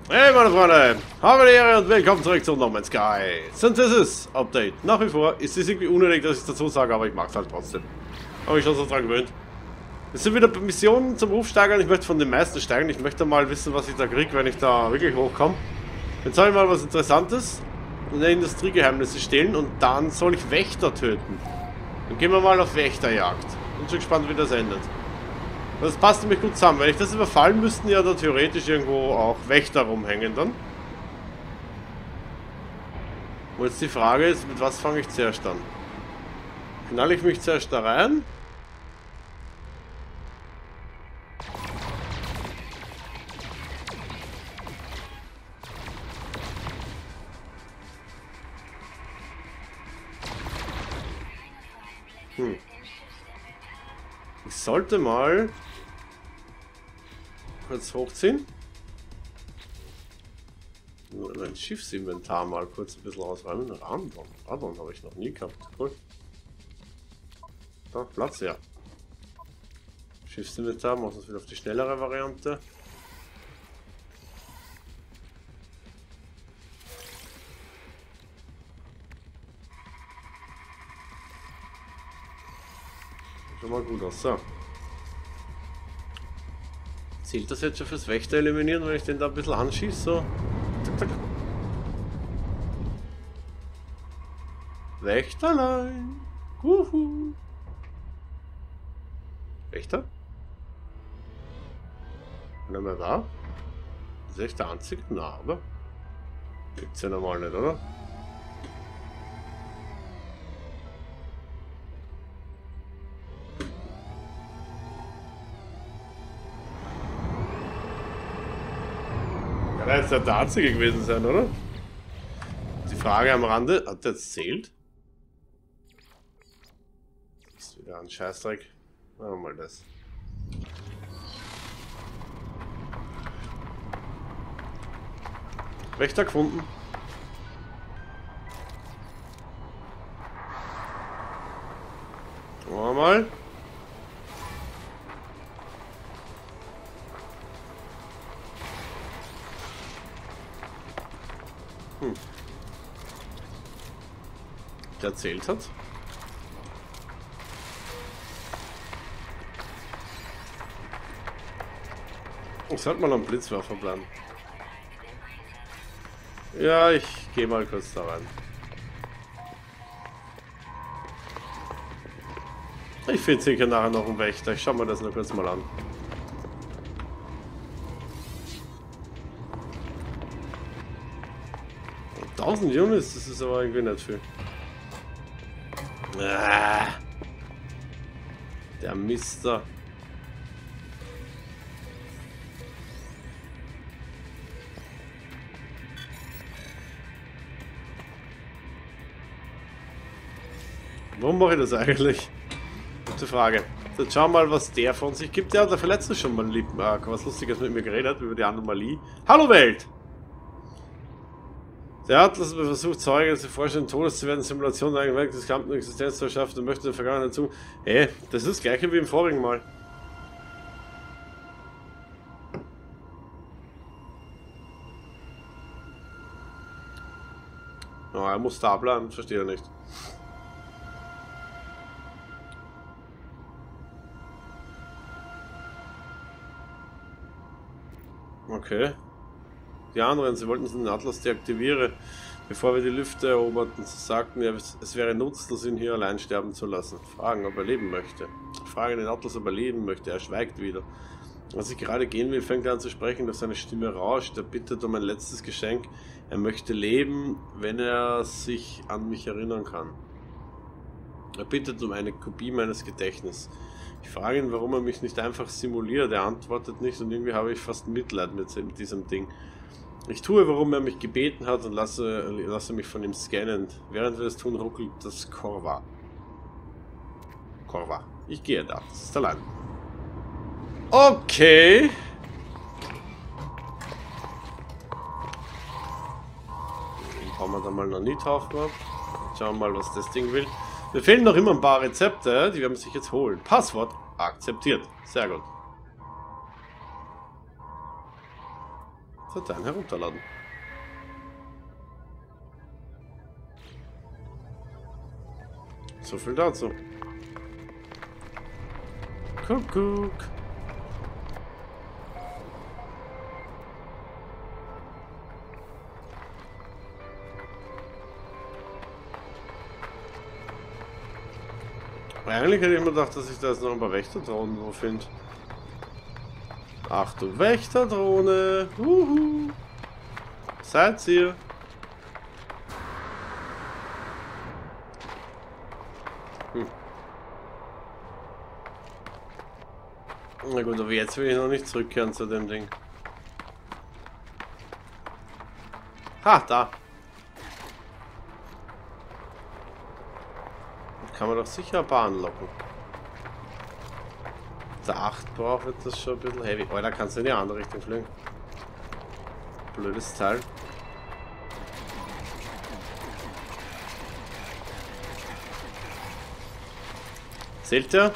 Hey meine Freunde, habe die Ehre und willkommen zurück zu No Man's Sky. Synthesis Update. Nach wie vor ist es irgendwie unnötig, dass ich es dazu sage, aber ich mag es halt trotzdem. Habe ich schon so dran gewöhnt. Es sind wieder Missionen zum Rufsteigern. Ich möchte von den meisten steigen. Ich möchte mal wissen, was ich da kriege, wenn ich da wirklich hochkomme. Jetzt habe ich mal was Interessantes. In der Industriegeheimnisse stehlen und dann soll ich Wächter töten. Dann gehen wir mal auf Wächterjagd. Bin schon gespannt, wie das endet. Das passt nämlich gut zusammen. Wenn ich das überfallen, müssten ja da theoretisch irgendwo auch Wächter rumhängen dann. Und jetzt die Frage ist, mit was fange ich zuerst an? Knall ich mich zuerst da rein? Ich sollte mal kurz hochziehen. Mein Schiffsinventar mal kurz ein bisschen ausräumen. Radon habe ich noch nie gehabt. Cool. Da, Platz, ja. Schiffsinventar, machen wir es wieder auf die schnellere Variante. Schon mal gut aus. So. Zählt das jetzt schon fürs Wächter eliminieren, wenn ich den da ein bisschen anschieße? So. Zack, zack. Wächterlein. Wuhu. Wächter? Einer mehr da? Ist echt der einzige? Na, oder? Gibt's ja normal nicht, oder? Kann jetzt der einzige gewesen sein, oder? Die Frage am Rande, hat der jetzt zählt? Ist wieder ein Scheißdreck. Machen wir mal das. Wächter gefunden. Schauen wir mal. Der erzählt hat. Ich sollte mal einen Blitzwerfer planen. Ja, ich gehe mal kurz da rein. Ich finde sicher nachher noch einen Wächter. Ich schau mir das nur kurz mal an. Und 1000 Units, das ist aber irgendwie nicht viel. Ah, der Mister. Warum mache ich das eigentlich? Gute Frage. Jetzt schauen wir mal, was der von sich gibt. Der hat dafür letztens schon mal was Lustiges mit mir geredet, über die Anomalie. Hallo Welt! Der Atlas versucht, Zeuge zu vorstellen, Todes zu werden, Simulation der eigenen Welt des gesamten Existenz zu erschaffen und möchte der Vergangenheit zu. Hey, das ist das gleiche wie im vorigen Mal. Oh, er muss da bleiben, verstehe ich nicht. Okay. Die anderen, sie wollten den Atlas deaktivieren, bevor wir die Lüfte eroberten. Sie sagten, ja, es wäre nutzlos, ihn hier allein sterben zu lassen. Fragen, ob er leben möchte. Fragen den Atlas, ob er leben möchte. Er schweigt wieder. Als ich gerade gehen will, fängt er an zu sprechen, doch seine Stimme rauscht. Er bittet um ein letztes Geschenk. Er möchte leben, wenn er sich an mich erinnern kann. Er bittet um eine Kopie meines Gedächtnisses. Ich frage ihn, warum er mich nicht einfach simuliert. Er antwortet nicht und irgendwie habe ich fast Mitleid mit diesem Ding. Ich tue, warum er mich gebeten hat und lasse mich von ihm scannen. Während wir das tun, ruckelt das Korva. Korva. Ich gehe da. Das ist allein. Okay. Den bauen wir da mal noch nie drauf. Schauen wir mal, was das Ding will. Mir fehlen noch immer ein paar Rezepte, die werden sich jetzt holen. Passwort akzeptiert. Sehr gut. Dateien herunterladen. So viel dazu. Kuckuck. Eigentlich hätte ich mir gedacht, dass ich da jetzt noch ein paar Wächterdrohnen wo finde. Ach du Wächterdrohne! Seid ihr? Na gut, aber jetzt will ich noch nicht zurückkehren zu dem Ding. Ha, da! Kann man doch sicher ein paar anlocken. Der 8 braucht wird das schon ein bisschen heavy. Oh, da kannst du in die andere Richtung fliegen. Blödes Teil. Seht ihr?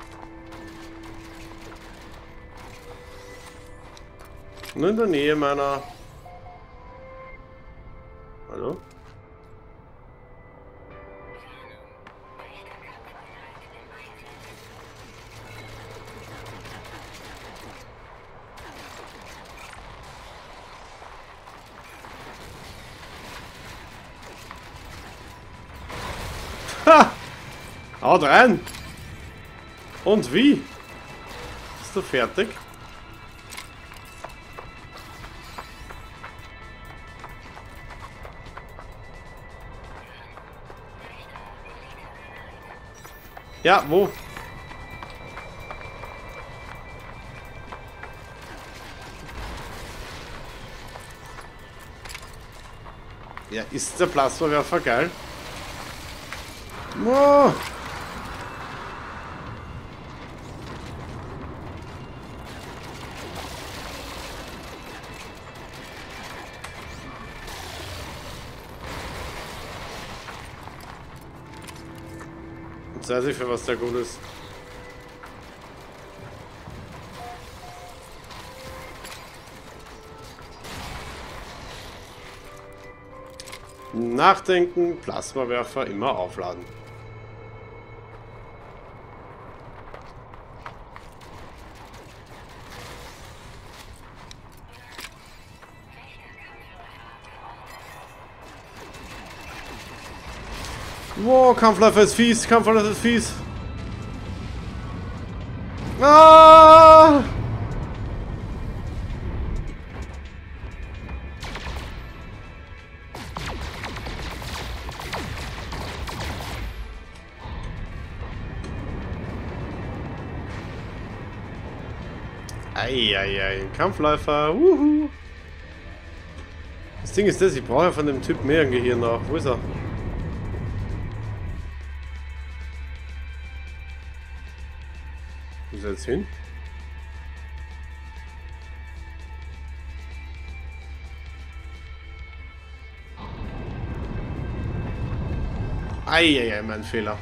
Nur in der Nähe meiner... Hallo? Ha! Haut rein! Und wie? Bist du fertig? Ja, wo? Ja, ist der Plasmawerfer geil? Oh. Jetzt weiß ich, für was der gut ist. Nachdenken, Plasmawerfer immer aufladen. Wow, Kampfläufer ist fies, Kampfläufer ist fies. Ah! Eieiei, Kampfläufer, wuhu. Das Ding ist das, ich brauche ja von dem Typ mehr ein Gehirn nach. Wo ist er? Wo ist er jetzt hin? Eieiei, mein Fehler.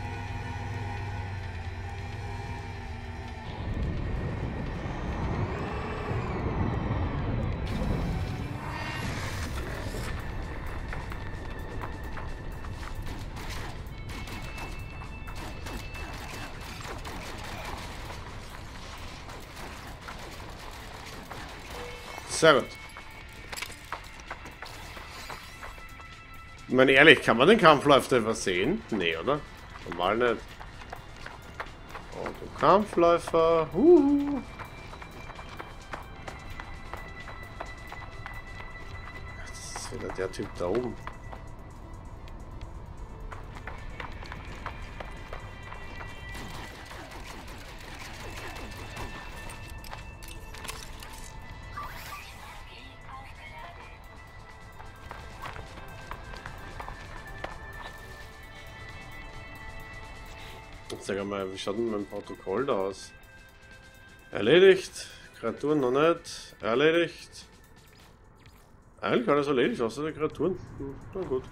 Sehr gut. Ich meine, ehrlich, kann man den Kampfläufer etwas sehen? Nee, oder? Normal nicht. Oh, du Kampfläufer. Das ist wieder der Typ da oben. Sag mal, wie schaut denn mein Protokoll da aus? Erledigt. Kreaturen noch nicht. Erledigt. Eigentlich alles erledigt, außer die Kreaturen. Na gut.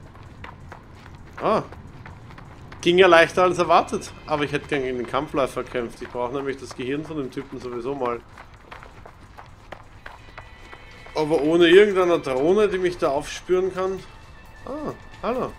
Ah. Ging ja leichter als erwartet. Aber ich hätte gern gegen den Kampfläufer gekämpft. Ich brauche nämlich das Gehirn von dem Typen sowieso mal. Aber ohne irgendeine Drohne, die mich da aufspüren kann. Ah, hallo.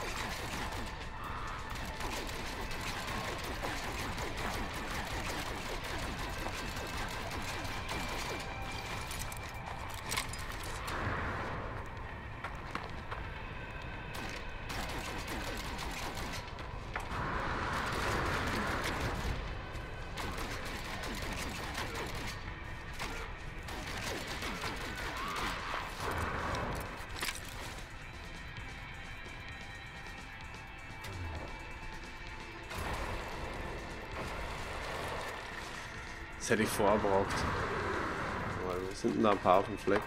Das hätte ich vorher braucht. Wir sind da ein paar auf dem Fleck.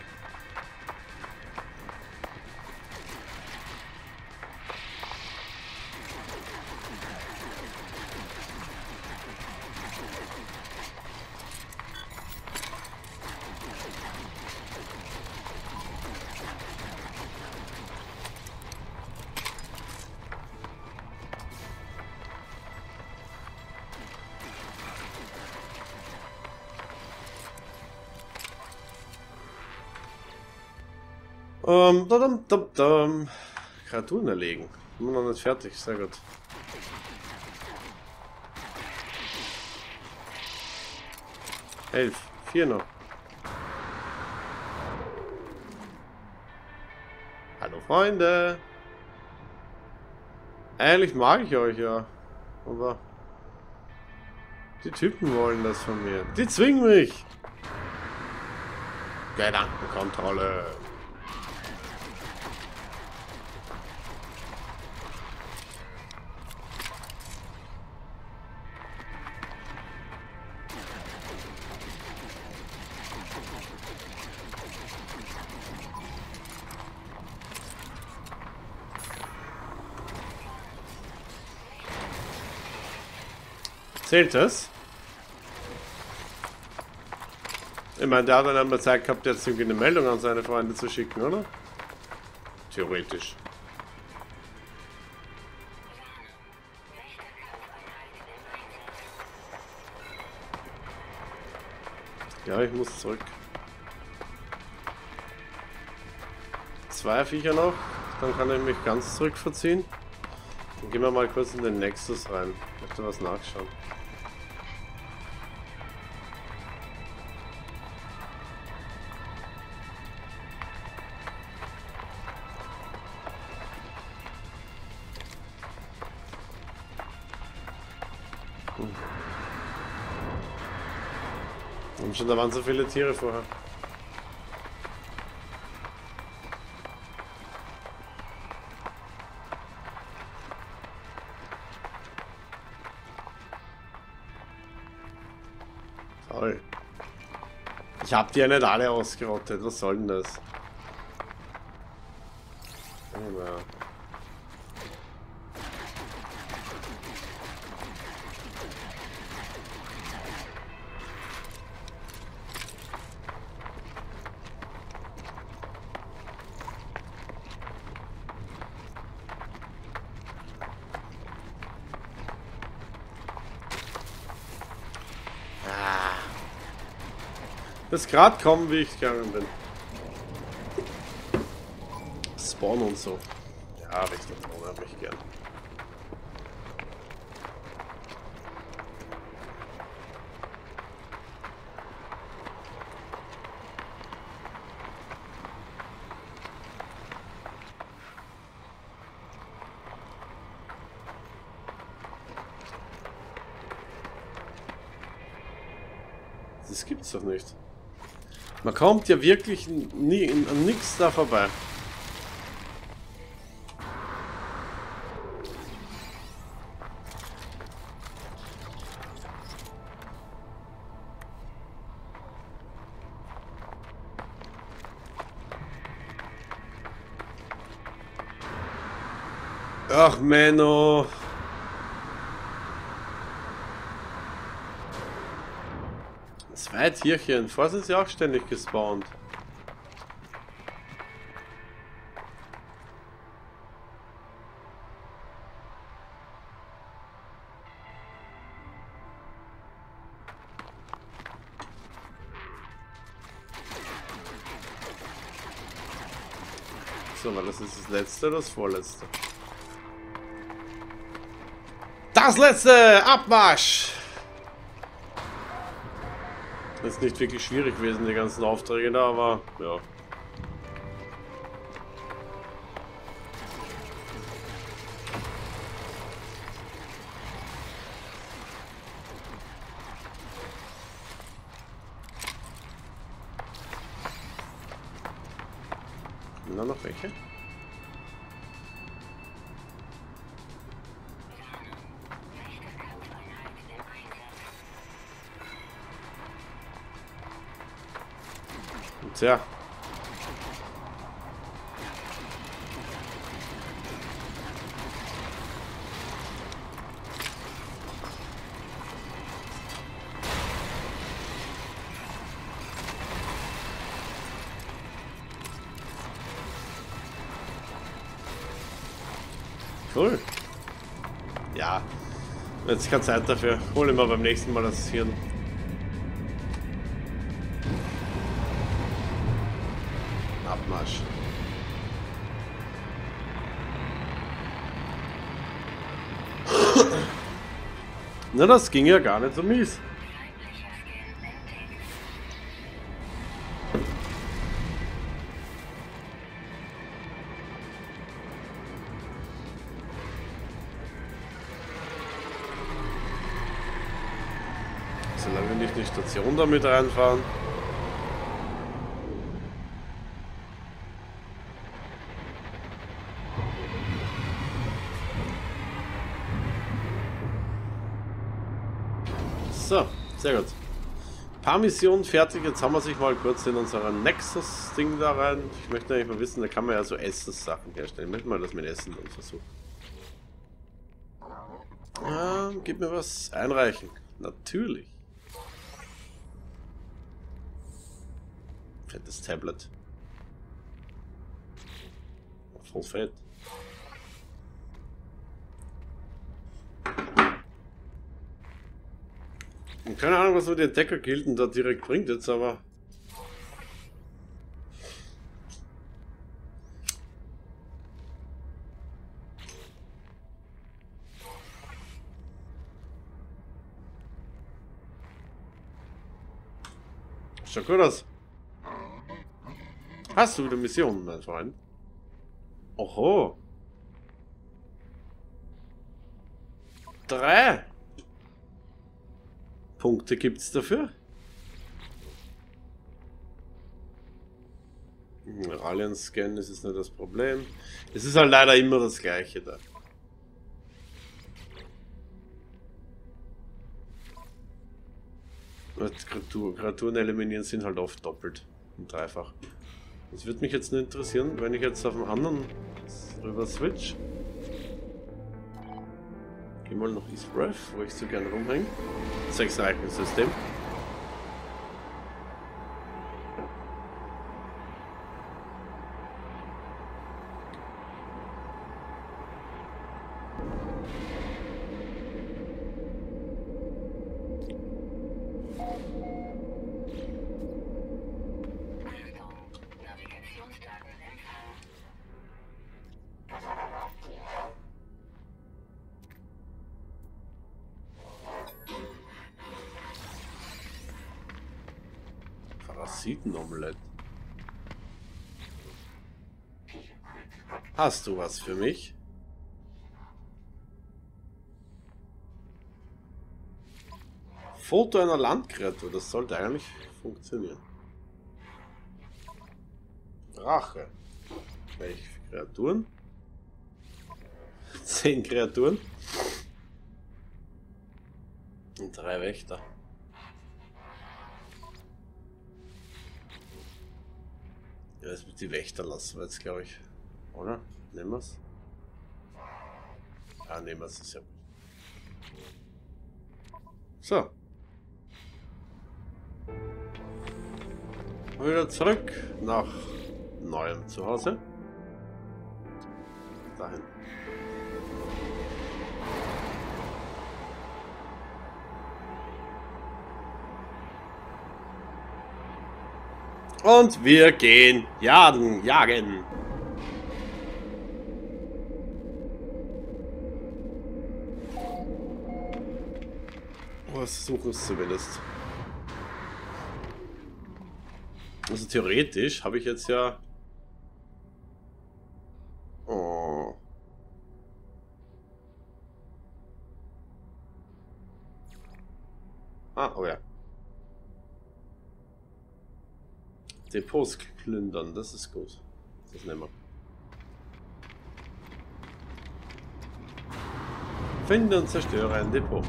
Kreaturen erlegen. Immer noch nicht fertig, sehr gut. Elf, 4 noch. Hallo Freunde. Eigentlich mag ich euch ja. Aber die Typen wollen das von mir. Die zwingen mich. Gedankenkontrolle. Zählt das? Ich meine, der hat dann einmal Zeit gehabt, jetzt irgendwie eine Meldung an seine Freunde zu schicken, oder? Theoretisch. Ja, ich muss zurück. 2 Viecher noch, dann kann ich mich ganz zurückverziehen. Dann gehen wir mal kurz in den Nexus rein. Ich möchte was nachschauen. Und schon, da waren so viele Tiere vorher. Toll. Ich hab die ja nicht alle ausgerottet. Was soll denn das? Oh, ja. Das gerade kommen, wie ich gegangen bin. Spawn und so. Ja, richtig, Drohne hab ich gern. Das gibt's doch nicht. Man kommt ja wirklich nie an nichts da vorbei. Ach, Menno. Zwei Tierchen. Vorher sind sie auch ständig gespawnt. So, weil das ist das letzte oder das vorletzte? Das letzte! Abmarsch! Ist nicht wirklich schwierig gewesen, die ganzen Aufträge da, aber ja. Da noch welche? Tja. Cool. Ja. Jetzt keine Zeit dafür. Hol immer beim nächsten Mal das Hirn. Abmarsch. Na, das ging ja gar nicht so mies. Solange wir nicht die Station damit reinfahren. So, sehr gut. Paar Missionen fertig. Jetzt haben wir sich mal kurz in unser Nexus-Ding da rein. Ich möchte eigentlich mal wissen, da kann man ja so Essenssachen herstellen. Ich möchte mal das mit Essen dann versuchen. Gib mir was einreichen. Natürlich. Fettes Tablet. Voll fett. Und keine Ahnung, was mir die Entdeckergilden da direkt bringt jetzt, aber... Schaut gut aus. Hast du wieder Missionen, mein Freund? Oho. 3 Punkte gibt's dafür. Alien-Scan ist es nicht das Problem. Es ist halt leider immer das gleiche da. Kreaturen eliminieren sind halt oft doppelt und dreifach. Das würde mich jetzt nicht interessieren, wenn ich jetzt auf den anderen rüber switch. Geh mal nach East Breath, wo ich so gerne rumhänge. 6 System. Parasitenomelett. Hast du was für mich? Foto einer Landkreatur, das sollte eigentlich funktionieren. Rache. Welche Kreaturen? 10 Kreaturen. Und 3 Wächter. Ja, das wird die Wächter lassen wir jetzt, glaube ich. Oder? Nehmen wir es? Ja, nehmen wir es, ist ja. So. Wieder zurück nach neuem Zuhause. Dahin. Und wir gehen jagen. Versuchen es zumindest. Also theoretisch habe ich jetzt ja... Oh. Ah, oh ja. Depots plündern, das ist gut. Das nehmen wir. Finde und zerstöre ein Depot.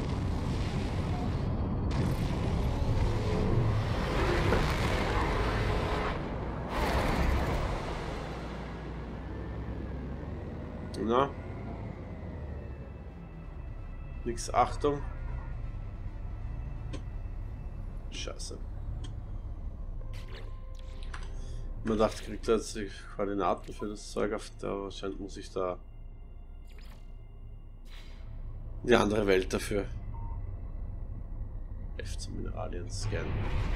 Na? Nix Achtung. Scheiße. Man dachte, kriegt er jetzt die Koordinaten für das Zeug auf, aber anscheinend muss ich da die andere Welt dafür. F zum Mineralien scannen.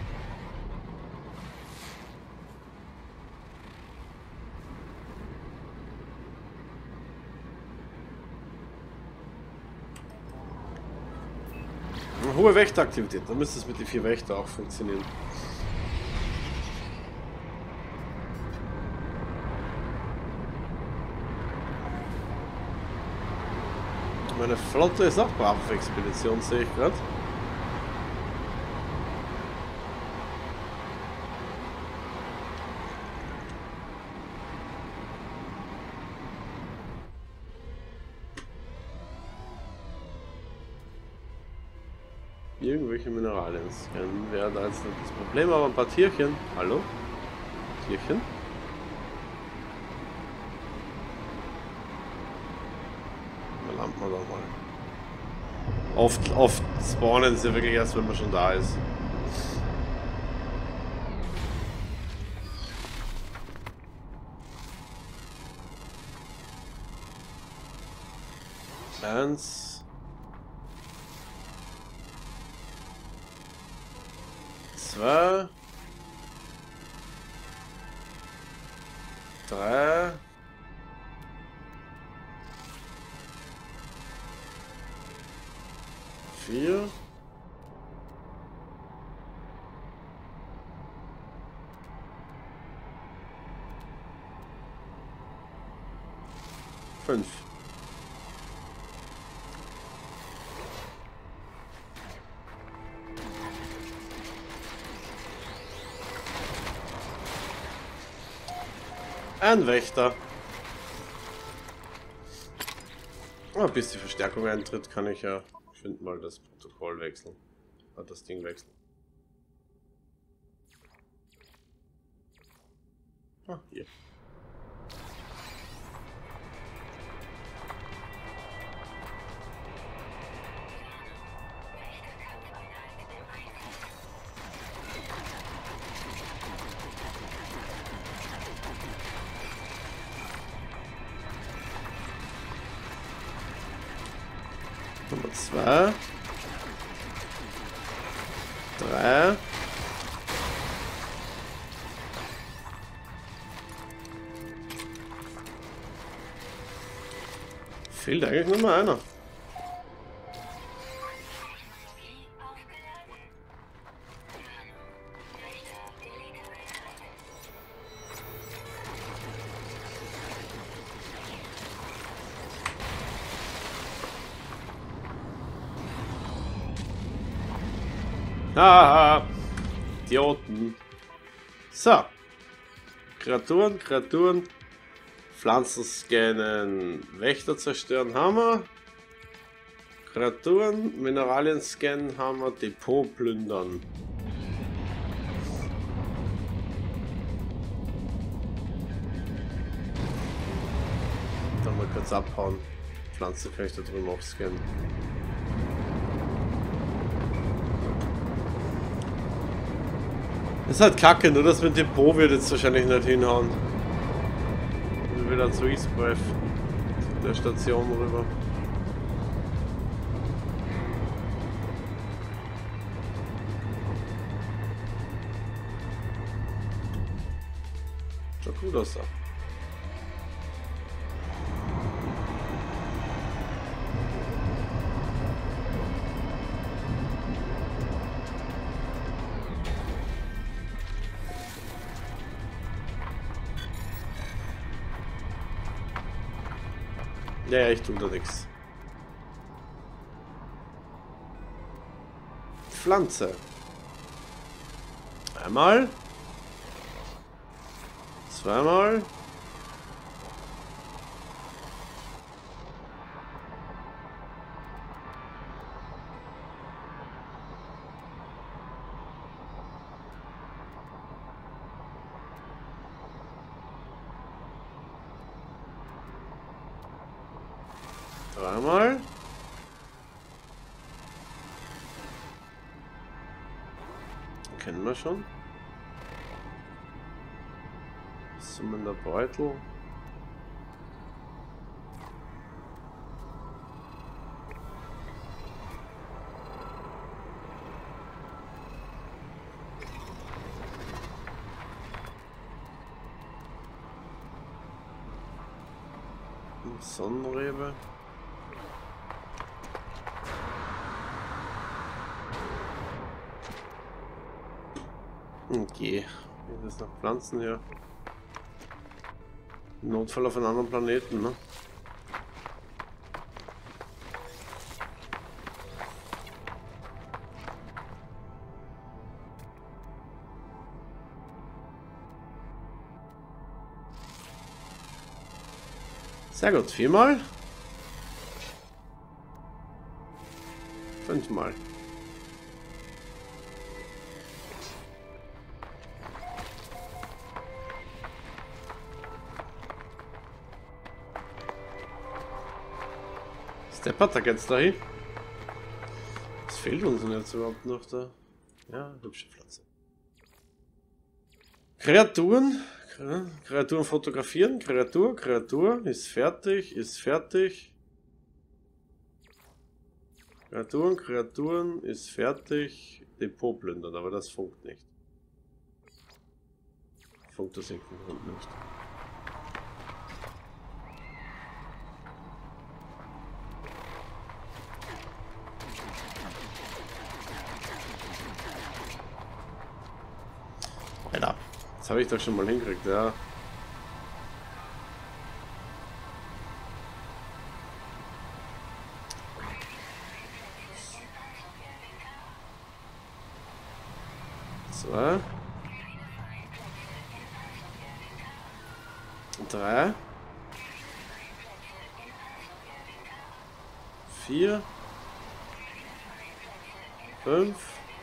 Eine hohe Wächteraktivität, dann müsste es mit den 4 Wächter auch funktionieren. Meine Flotte ist auch brav auf Expedition, sehe ich gerade. Irgendwelche Mineralien scannen wäre da jetzt nicht das Problem, aber ein paar Tierchen. Hallo? Tierchen? Da landen wir doch mal. Oft spawnen sie wirklich erst, wenn man schon da ist. Eins. 2, 3, 4, 5. Ein Wächter. Oh, bis die Verstärkung eintritt, kann ich ja mal das Protokoll wechseln. Das Ding wechseln. Ah, hier. Nummer 2, 3, 4. Eigentlich nur mal einer. Haha, Idioten. So. Kreaturen. Pflanzen scannen. Wächter zerstören haben wir. Kreaturen. Mineralien scannen haben wir. Depot plündern. Dann mal kurz abhauen. Pflanze kann ich da drüben auch scannen. Das ist halt kacke, nur das mit dem Depot wird jetzt wahrscheinlich nicht hinhauen. Und wieder zu Eastbreath, der Station rüber. Schaut gut aus da. Ja, ja, ich tue da nichts. Pflanze. Einmal. Zweimal. Dreimal. Kennen wir schon. Summender Beutel. Sonnenrebe. Okay, hier ist noch Pflanzen hier. Im Notfall auf einen anderen Planeten, ne? Sehr gut, 4-mal. 5-mal. Steppert, da geht's dahin. Was fehlt uns denn jetzt überhaupt noch da? Ja, hübsche Pflanze. Kreaturen. Kreaturen fotografieren. Kreatur ist fertig, ist fertig. Kreaturen ist fertig. Depot plündern, aber das funkt nicht. Funkt das hinten nicht. Alter, das habe ich doch schon mal hingekriegt, ja. Zwei. 3. 4. 5.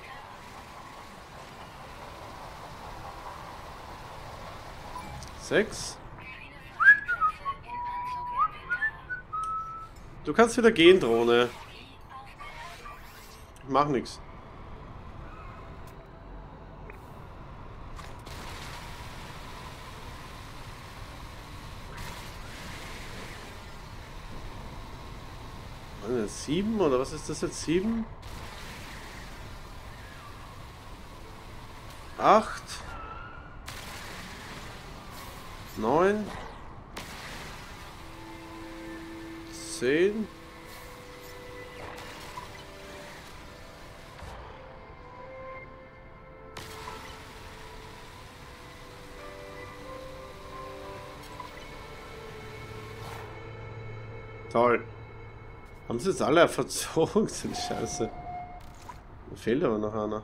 6. Du kannst wieder gehen, Drohne. Ich mach nichts. Eine 7 oder was ist das jetzt? 7? 8. 9, 10, 'Toll. Haben sie jetzt alle verzogen? Sind scheiße. Da fehlt aber noch einer.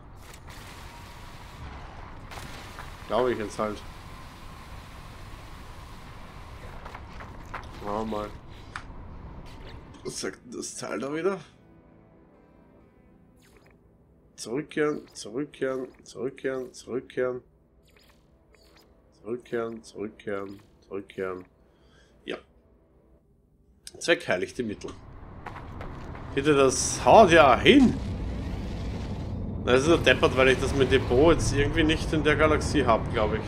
Glaube ich jetzt halt. Machen wir mal. Was sagt das Teil da wieder? Zurückkehren, zurückkehren, zurückkehren, zurückkehren. Zurückkehren, zurückkehren, zurückkehren. Ja. Zweckheiligte Mittel. Bitte, das haut ja hin! Das ist nur deppert, weil ich das mit Depot jetzt irgendwie nicht in der Galaxie habe, glaube ich.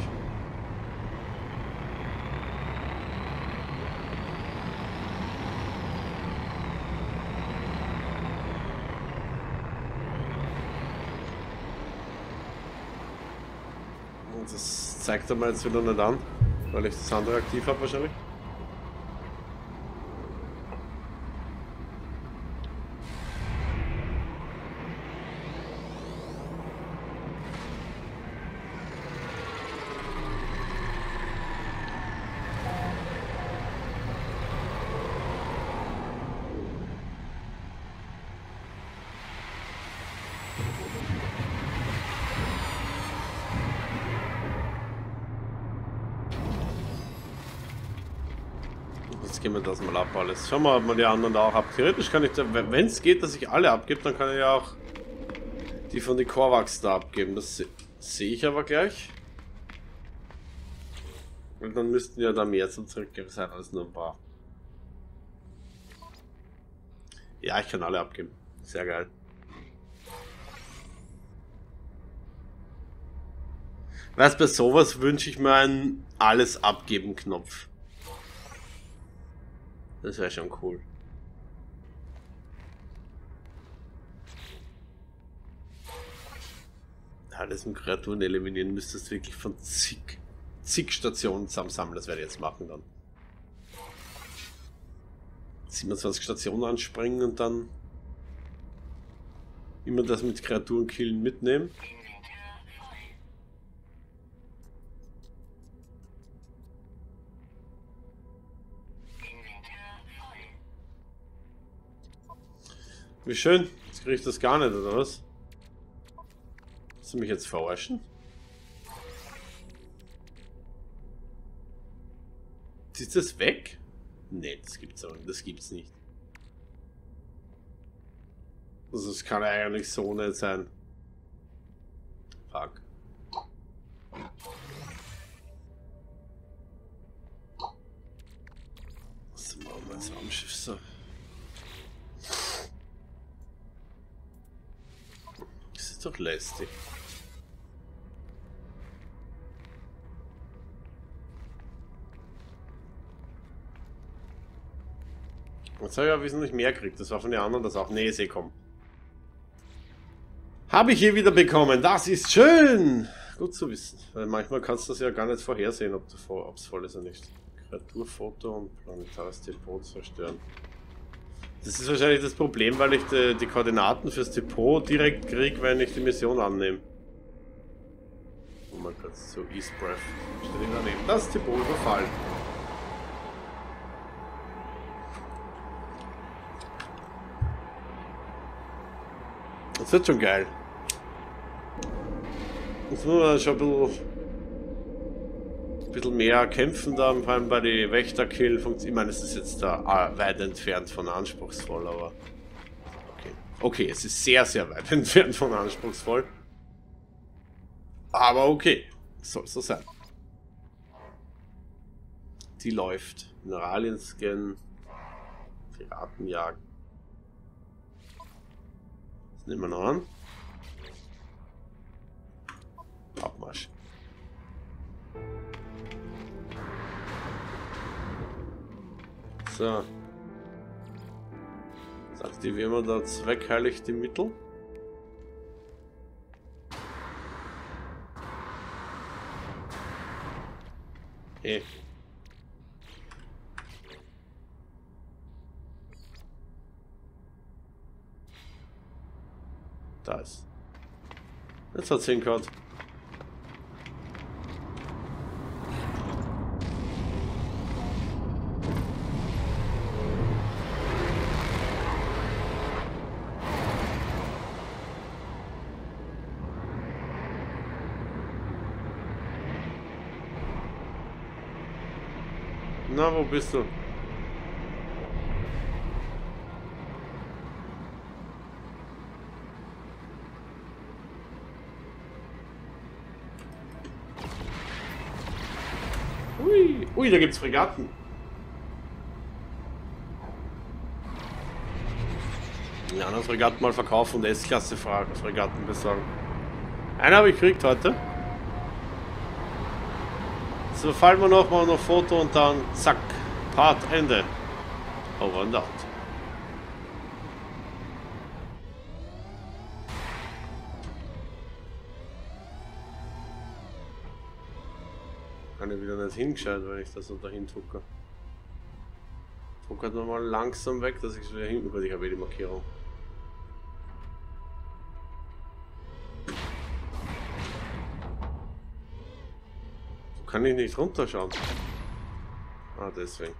Das zeigt er mir jetzt wieder nicht an, weil ich das andere aktiv habe wahrscheinlich. Jetzt gehen wir das mal ab alles. Schauen wir, ob man die anderen da auch ab. Theoretisch kann ich, wenn es geht, dass ich alle abgebe, dann kann ich ja auch die von den Korvax da abgeben. Das sehe ich aber gleich. Und dann müssten ja da mehr zum Zurückgeben sein als nur ein paar. Ja, ich kann alle abgeben. Sehr geil. Weißt, bei sowas wünsche ich mir einen Alles-Abgeben-Knopf. Das wäre schon cool. Alles mit Kreaturen eliminieren müsstest du wirklich von zig Stationen zusammensammeln. Das werde ich jetzt machen dann. 27 Stationen anspringen und dann immer das mit Kreaturen killen mitnehmen. Wie schön. Jetzt kriege ich das gar nicht, oder was? Willst du mich jetzt verarschen? Ist das weg? Nee, das gibt's aber nicht. Das gibt's nicht. Also es kann eigentlich so nicht sein. Fuck. Was machen wir jetzt am Schiff so? Das ist doch lästig. Jetzt habe ich ja wesentlich mehr gekriegt. Das war von den anderen das auch. Nee, komm. Habe ich hier wieder bekommen. Das ist schön. Gut zu wissen. Weil manchmal kannst du das ja gar nicht vorhersehen, ob es voll ist oder nicht. Kreaturfoto und planetares Depot zerstören. Das ist wahrscheinlich das Problem, weil ich die Koordinaten fürs Depot direkt kriege, wenn ich die Mission annehme. Oh mein Gott, so East Breath. Steht daneben. Das Depot überfallen. Das wird schon geil. Jetzt muss man schon ein bisschen mehr kämpfen da, vor allem bei den Wächterkill. Ich meine, es ist jetzt da weit entfernt von anspruchsvoll, aber okay. Okay, es ist sehr, sehr weit entfernt von anspruchsvoll. Aber okay, soll so sein. Die läuft. Mineralien-Scan, Piratenjagd. Das nehmen wir noch an. Abmarsch. So. Jetzt aktivieren wir da zweckheilig die Mittel. Hey. Da ist. Jetzt hat's hingehört. Na, wo bist du? Ui, ui, da gibt's Fregatten. Ja, eine Fregatten mal verkaufen und S-Klasse Fregatten besorgen. Einen habe ich gekriegt heute. So, fallen wir noch mal noch Foto und dann zack, Part Ende. Over and out. Kann ich wieder nicht hingeschaut, wenn ich das so dahin tucke. Tucke halt nochmal langsam weg, dass ich es wieder hin über die habe die Markierung. Kann ich nicht runterschauen? Ah, deswegen.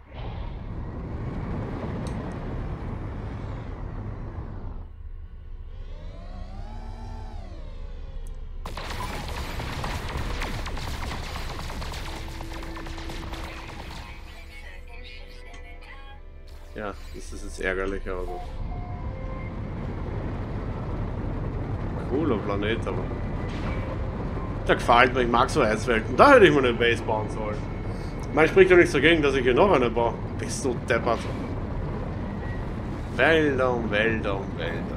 Ja, das ist jetzt ärgerlich, aber gut. Cooler Planet, aber... Der gefällt mir, ich mag so Eiswelten. Da hätte ich mal eine Base bauen sollen. Man spricht ja nichts dagegen, dass ich hier noch eine baue. Bist du deppert. Wälder und Wälder und Wälder.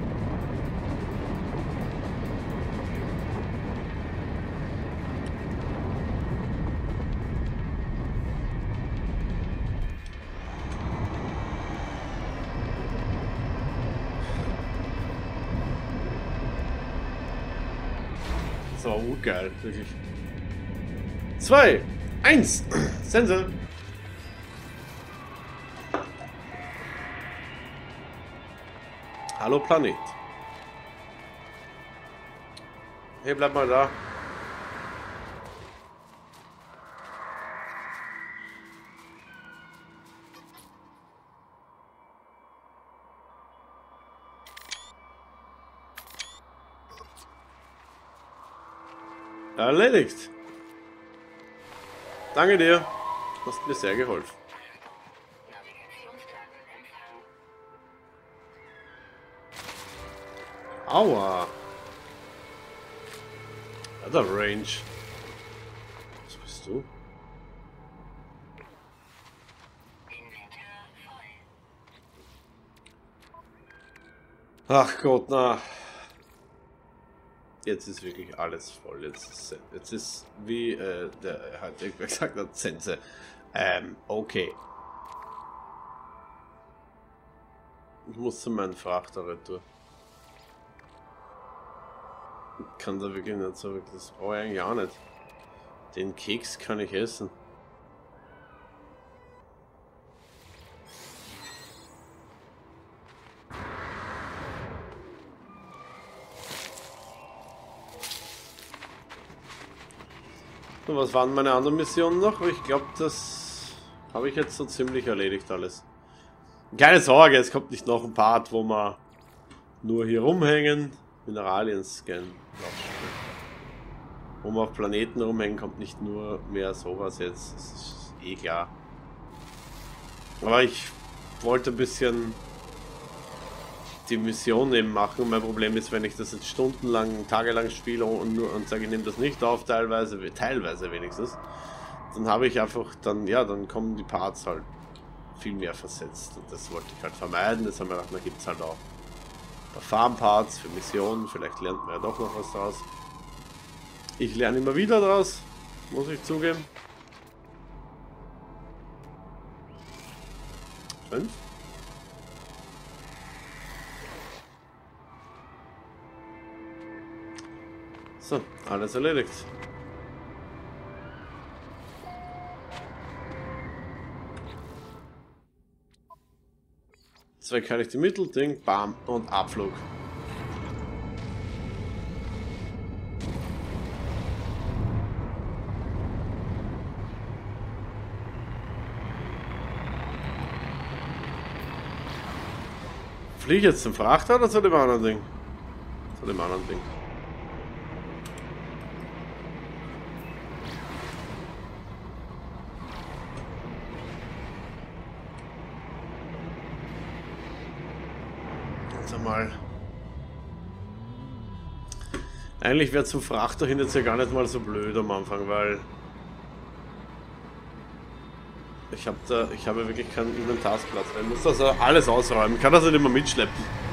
So, geil, wirklich. 2, 1, Sense. Hallo Planet. Hey, bleib mal da. Erledigt. Danke dir. Du hast mir sehr geholfen. Aua. Der Range. Was bist du? Ach Gott, na. Jetzt ist wirklich alles voll. Jetzt ist wie der hat irgendwer gesagt hat, Sense. Okay. Ich muss zu meinem Frachter retour. Ich kann da wirklich nicht so wirklich. Das brauche ich eigentlich auch nicht. Den Keks kann ich essen. Und was waren meine anderen Missionen noch? Ich glaube, das habe ich jetzt so ziemlich erledigt alles. Keine Sorge, es kommt nicht noch ein Part, wo wir nur hier rumhängen. Mineralien scannen. Wo wir auf Planeten rumhängen, kommt nicht nur mehr sowas jetzt. Das ist eh klar. Aber ich wollte ein bisschen die Mission eben machen. Mein Problem ist, wenn ich das jetzt stundenlang, tagelang spiele und sage, ich nehme das nicht auf, teilweise wenigstens, dann habe ich einfach, dann kommen die Parts halt viel mehr versetzt. Und das wollte ich halt vermeiden. Das haben wir gedacht, da gibt es halt auch ein paar Farm-Parts für Missionen. Vielleicht lernt man ja doch noch was draus. Ich lerne immer wieder draus, muss ich zugeben. 5. So, alles erledigt. Zwei kann ich die Mittelding, bam und Abflug. Fliege ich jetzt zum Frachter oder zu dem anderen Ding? Zu dem anderen Ding. Mal. Eigentlich wäre zum Frachter hin jetzt ja gar nicht mal so blöd am Anfang, weil ich habe wirklich keinen Inventarsplatz. Ich muss das alles ausräumen. Ich kann das nicht immer mitschleppen.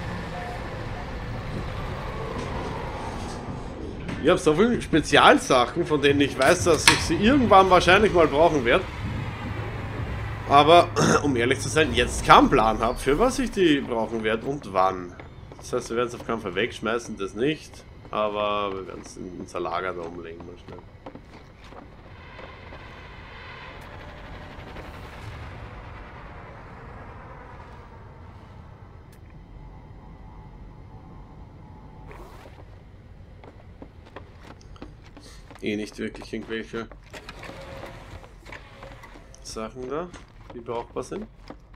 Ich habe so viele Spezialsachen, von denen ich weiß, dass ich sie irgendwann wahrscheinlich mal brauchen werde. Aber, um ehrlich zu sein, jetzt keinen Plan habe, für was ich die brauchen werde und wann. Das heißt, wir werden es auf keinen Fall wegschmeißen, das nicht. Aber wir werden es in unser Lager da umlegen, mal schnell. Eh nicht wirklich irgendwelche Sachen da, die brauchbar sind.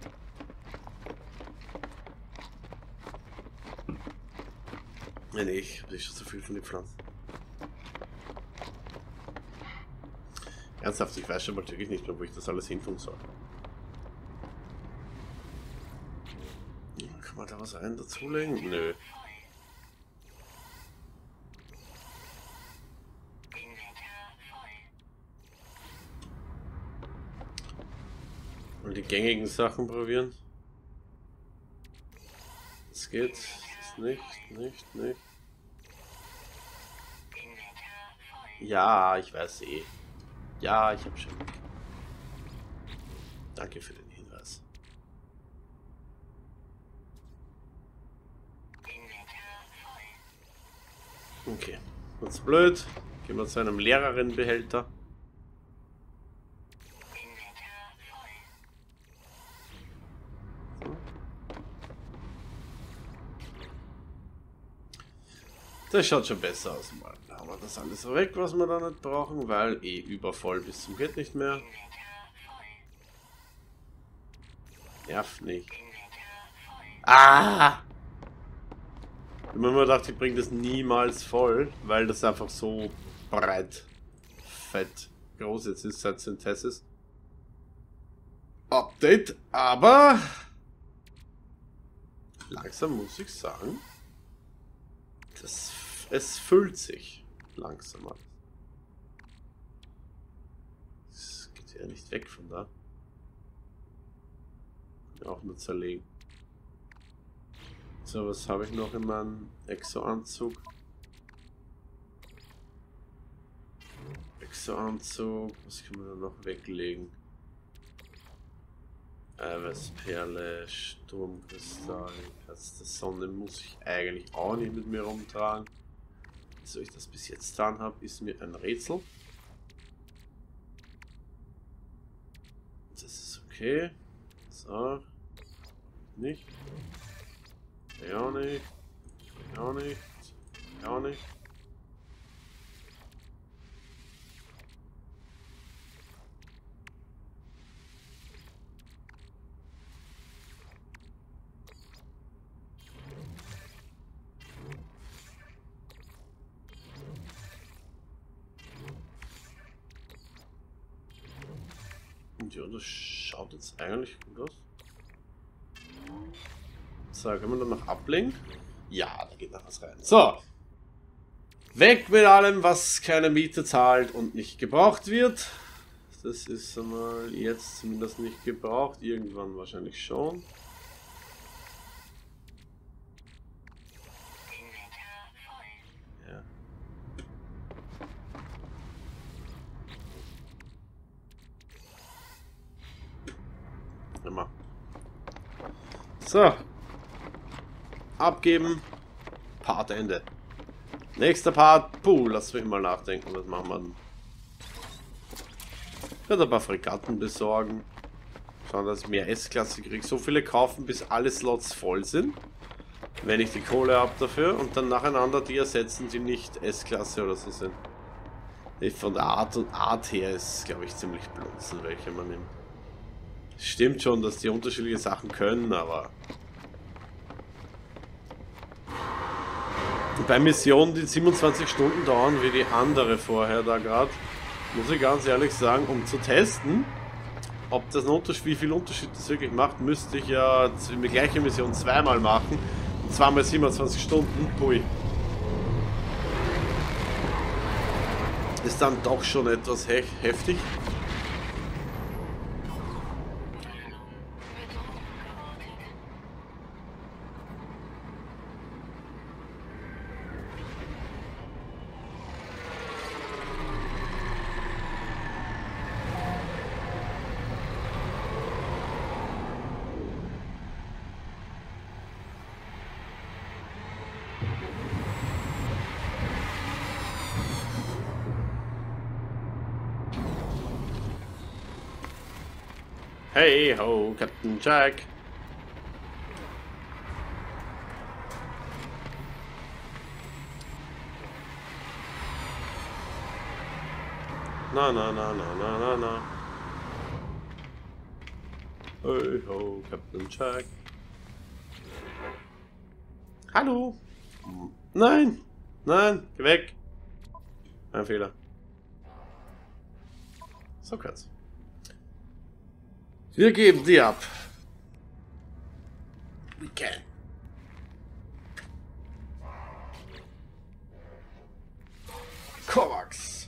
Nee, ich habe schon so viel von den Pflanzen. Ernsthaft, ich weiß schon mal wirklich nicht mehr, wo ich das alles hin tun soll. was rein dazulegen? Nö. Und die gängigen Sachen probieren. Das geht. Das nicht. Ja, ich weiß eh. Ja, ich hab schon. Danke für den Hinweis. Okay. Ganz blöd. Gehen wir zu einem leeren Behälter. Das schaut schon besser aus. Mal haben wir das alles weg, was wir da nicht brauchen, weil eh übervoll bis zum geht nicht mehr. Nerv nicht. Ah! Ich habe mir immer gedacht, ich bringe das niemals voll, weil das einfach so breit, fett, groß jetzt ist seit Synthesis. Update, aber langsam muss ich sagen, es füllt sich langsamer. Es geht ja nicht weg von da. Auch nur zerlegen. So, was habe ich noch in meinem Exo-Anzug? Exo-Anzug, was kann man da noch weglegen? Eiweißperle, Sturmkristall, Herz der Sonne muss ich eigentlich auch nicht mit mir rumtragen. Wieso ich das bis jetzt getan habe, ist mir ein Rätsel. Das ist okay. So. Nicht. Ja nicht. Ja nicht. Ja nicht. Und ja, das schaut jetzt eigentlich gut aus. So, können wir dann noch ablegen? Ja, da geht noch was rein. So. Weg mit allem, was keine Miete zahlt und nicht gebraucht wird. Das ist einmal jetzt zumindest nicht gebraucht. Irgendwann wahrscheinlich schon. Ja. Immer. So. Abgeben. Part Ende. Nächster Part. Puh, lass mich mal nachdenken. Was machen wir denn? Ich werde ein paar Fregatten besorgen. Schauen, dass ich mehr S-Klasse kriege. So viele kaufen, bis alle Slots voll sind. Wenn ich die Kohle habe dafür. Und dann nacheinander die ersetzen, die nicht S-Klasse oder so sind. Von der Art her ist, glaube ich, ziemlich blödsinn, welche man nimmt. Stimmt schon, dass die unterschiedliche Sachen können, aber... Bei Missionen, die 27 Stunden dauern, wie die andere vorher da gerade, muss ich ganz ehrlich sagen, um zu testen, ob das ein Unterschied, wie viel Unterschied das wirklich macht, müsste ich ja die gleiche Mission zweimal machen. Und zweimal 27 Stunden. Pui. Ist dann doch schon etwas heftig. Hey ho, Captain Jack. Na. Hey ho, Captain Jack. Hallo. Nein, geh weg. Ein Fehler. So kann's. Wir geben die ab. We can. Kovacs.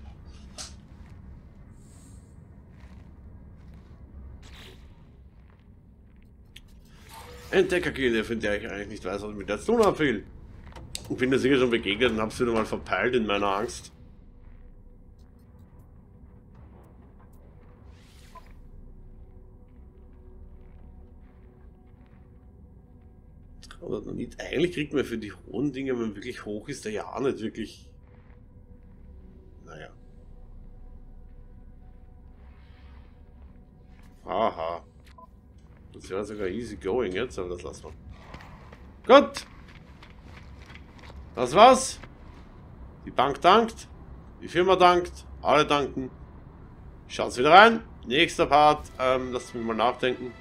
Entdeckergilde, von der ich eigentlich nicht weiß, was ich mit der zu tun habe, viel. Ich bin da sicher schon begegnet und habe sie wieder mal verpeilt in meiner Angst. Oder nicht. Eigentlich kriegt man für die hohen Dinge, wenn man wirklich hoch ist, der ja nicht wirklich. Naja. Aha. Das wäre sogar easy going jetzt, aber das lassen wir. Gut. Das war's. Die Bank dankt. Die Firma dankt. Alle danken. Schaut's wieder rein. Nächster Part. Lasst mich mal nachdenken.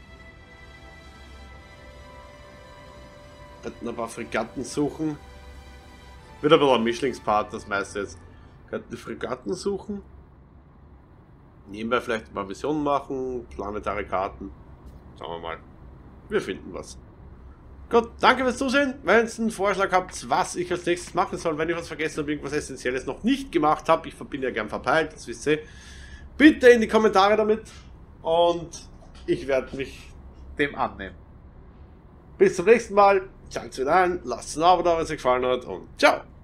Könnten ein paar Fregatten suchen. Wird aber ein Mischlingspart, das meiste jetzt. Könnten Fregatten suchen. Nebenbei vielleicht ein paar Missionen machen. Planetare Karten. Schauen wir mal. Wir finden was. Gut, danke fürs Zusehen. Wenn ihr einen Vorschlag habt, was ich als nächstes machen soll, wenn ich was vergessen habe, irgendwas Essentielles noch nicht gemacht habe, ich bin ja gern verpeilt, das wisst ihr, bitte in die Kommentare damit und ich werde mich dem annehmen. Bis zum nächsten Mal. Schaut wieder ein, lasst ein Abo da, wenn es euch gefallen hat und ciao!